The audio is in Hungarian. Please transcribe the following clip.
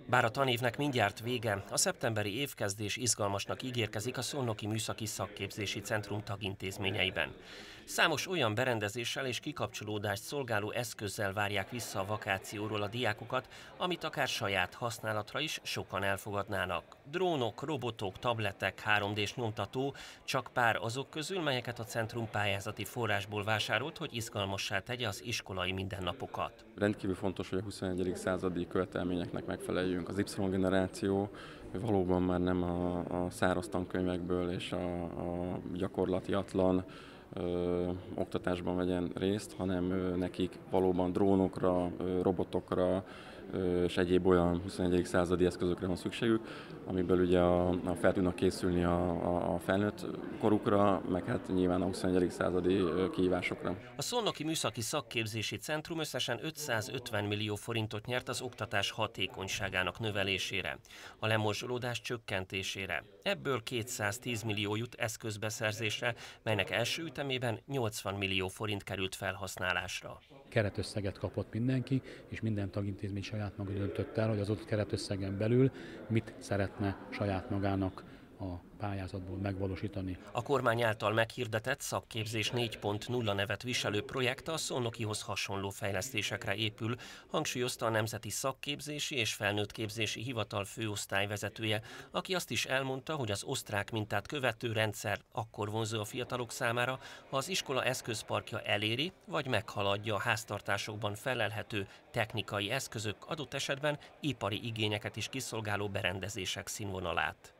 Bár a tanévnek mindjárt vége, a szeptemberi évkezdés izgalmasnak ígérkezik a Szolnoki Műszaki Szakképzési Centrum tagintézményeiben. Számos olyan berendezéssel és kikapcsolódást szolgáló eszközzel várják vissza a vakációról a diákokat, amit akár saját használatra is sokan elfogadnának. Drónok, robotok, tabletek, 3D-s nyomtató, csak pár azok közül, melyeket a centrum pályázati forrásból vásárolt, hogy izgalmassá tegye az iskolai mindennapokat. Rendkívül fontos, hogy a 21. századi követelményeknek megfeleljünk. Az Y-generáció valóban már nem a száraz tankönyvekből és a gyakorlatiatlan oktatásban vegyen részt, hanem nekik valóban drónokra, robotokra és egyéb olyan 21. századi eszközökre van szükségük, amiből ugye fel tudnak készülni a felnőtt korukra, meg hát nyilván a 21. századi kihívásokra. A Szolnoki Műszaki Szakképzési Centrum összesen 550 millió forintot nyert az oktatás hatékonyságának növelésére, a lemorzsolódás csökkentésére. Ebből 210 millió jut eszközbeszerzésre, melynek első ütemében 80 millió forint került felhasználásra. Keretösszeget kapott mindenki, és minden tagintézmény saját maga döntött el, hogy az ott keretösszegen belül mit szeretne saját magának a pályázatból megvalósítani. A kormány által meghirdetett Szakképzés 4.0 nevet viselő projekt a Szolnokihoz hasonló fejlesztésekre épül, hangsúlyozta a Nemzeti Szakképzési és Felnőttképzési Hivatal főosztályvezetője, aki azt is elmondta, hogy az osztrák mintát követő rendszer akkor vonzó a fiatalok számára, ha az iskola eszközparkja eléri vagy meghaladja a háztartásokban felelhető technikai eszközök, adott esetben ipari igényeket is kiszolgáló berendezések színvonalát.